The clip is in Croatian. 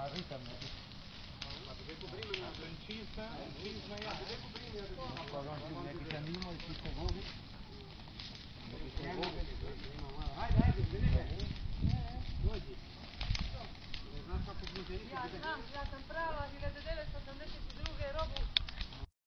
ritam neki. A dove coprire una francisa? A dove coprire una francisa? Neki kanimo i čiste vodi. Ajde, dođi. Ne znaš kako funkcionira? Ja znam, ja sam prava 1982. robu